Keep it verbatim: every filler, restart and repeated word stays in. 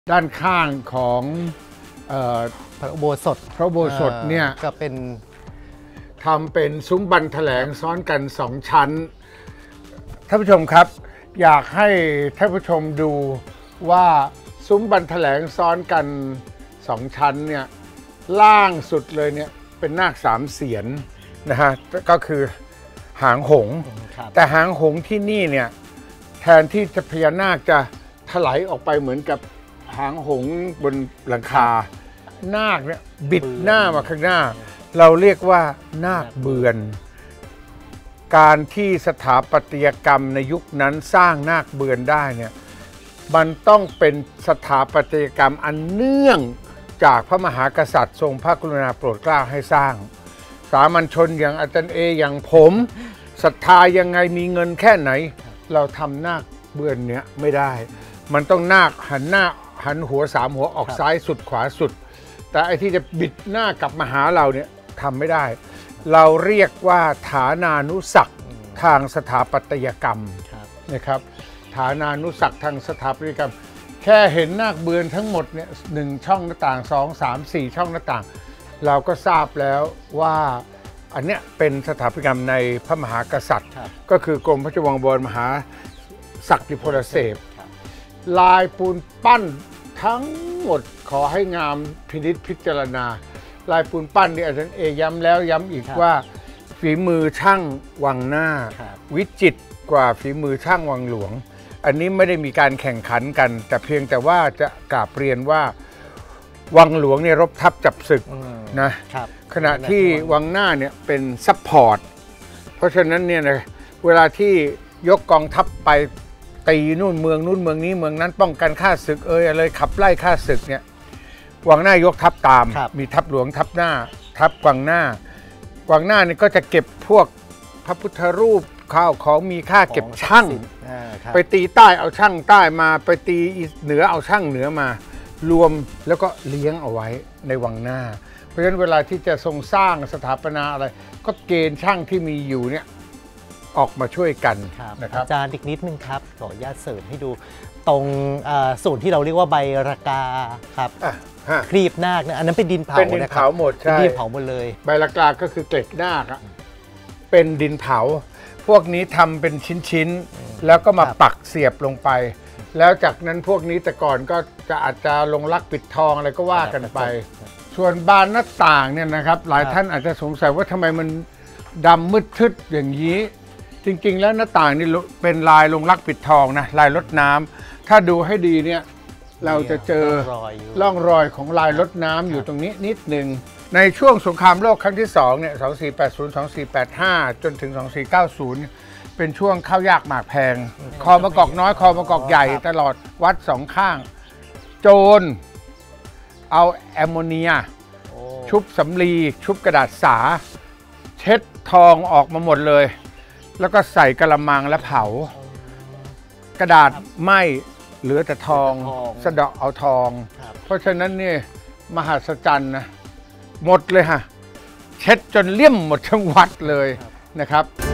ด้านข้างของพระอุโบสถพระอุโบสถเนี่ยก็เป็นทำเป็นซุ้มบันแถลงซ้อนกันสองชั้นท่านผู้ชมครับอยากให้ท่านผู้ชมดูว่าซุ้มบันแถลงซ้อนกันสองชั้นเนี่ยล่างสุดเลยเนี่ยเป็นนาคสามเสียนนะฮะก็คือหางหงส์แต่หางหงส์ที่นี่เนี่ยแทนที่จะพญานาคจะถลายออกไปเหมือนกับหางหงส์บนหลังคานาคเนี่ยบิดหน้ามาข้างหน้าเราเรียกว่านาคเบือนการที่สถาปัตยกรรมในยุคนั้นสร้างนาคเบือนได้เนี่ยมันต้องเป็นสถาปัตยกรรมอันเนื่องจากพระมหากษัตริย์ทรงพระกรุณาโปรดเกล้าให้สร้างสามัญชนอย่างอาจารย์เออย่างผมศรัทธายังไงมีเงินแค่ไหนเราทำนาคเบือนเนี้ยไม่ได้มันต้องนาคหันหน้าหันหัวสามหัวออกซ้ายสุดขวาสุดแต่ไอ้ที่จะบิดหน้ากลับมาหาเราเนี่ยทำไม่ได้เราเรียกว่าฐานานุสักทางสถาปัตยกรรมนะครับฐานานุสักทางสถาปัตยกรรมแค่เห็นนาคเบือนทั้งหมดเนี่ยหนึ่งช่องหน้าต่างสองสามสี่ช่องหน้าต่างเราก็ทราบแล้วว่าอันเนี้ยเป็นสถาปัตยกรรมในพระมหากษัตริย์ก็คือกรมพระราชวังบวรมหาศักดิพลเสพลายปูนปั้นทั้งหมดขอให้งามพินิจพิจารณาลายปูนปั้นที่อาจารย์เอย้ำแล้วย้ำอีกว่าฝีมือช่างวังหน้าวิจิตรกว่าฝีมือช่างวังหลวงอันนี้ไม่ได้มีการแข่งขันกันแต่เพียงแต่ว่าจะกราบเรียนว่าวังหลวงเนี่ยรบทับจับศึกนะขณะที่วังหน้าเนี่ยเป็นซัพพอร์ตเพราะฉะนั้นเนี่ยนะเวลาที่ยกกองทัพไปตีนู่นเมืองนู่นเมืองนี้เมืองนั้นป้องกันข้าศึกเอ่ยอะไรขับไล่ข้าศึกเนี่ยวังหน้ายกทัพตามมีทัพหลวงทัพหน้าทัพกวางหน้ากวางหน้านี่ก็จะเก็บพวกพระพุทธรูปข้าวของมีค่าเก็บช่างไปตีใต้เอาช่างใต้มาไปตีเหนือเอาช่างเหนือมารวมแล้วก็เลี้ยงเอาไว้ในวังหน้าเพราะฉะนั้นเวลาที่จะทรงสร้างสถาปนาอะไรก็เกณฑ์ช่างที่มีอยู่เนี่ยออกมาช่วยกันนะครับอาจารย์อีกนิดนึงครับขออนุญาตเสริมให้ดูตรงส่วนที่เราเรียกว่าใบระกาครับครีบนาคเนี่ยอันนั้นเป็นดินเผาเป็นดินเผาหมดใช่ดินเผาหมดเลยใบระกาก็คือเกล็ดนาคเป็นดินเผาพวกนี้ทำเป็นชิ้นๆแล้วก็มาปักเสียบลงไปแล้วจากนั้นพวกนี้แต่ก่อนก็จะอาจจะลงลักปิดทองอะไรก็ว่ากันไปส่วนบานหน้าต่างเนี่ยนะครับหลายท่านอาจจะสงสัยว่าทำไมมันดำมืดทึบอย่างนี้จริงๆแล้วหน้าต่างนี่เป็นลายลงลักปิดทองนะลายรดน้ำถ้าดูให้ดีเนี่ยเราจะเจอร่องรอยของลายรดน้ำอยู่ตรงนี้นิดหนึ่งในช่วงสงครามโลกครั้งที่สองเนี่ยสองสี่แปดศูนย์ สองสี่แปดห้าจนถึงสองสี่เก้าศูนย์เป็นช่วงข้าวยากหมากแพงคอมะกอกน้อยคอมะกอกใหญ่ตลอดวัดสองข้างโจรเอาแอมโมเนียชุบสำลีชุบกระดาษสาเช็ดทองออกมาหมดเลยแล้วก็ใส่กระมังแล้วเผากระดาษไหม้เหลือแต่ทองสะเดาะเอาทองเพราะฉะนั้นนี่มหัศจรรย์นะหมดเลยฮะเช็ดจนเลี่ยมหมดทั้งวัดเลยนะครับ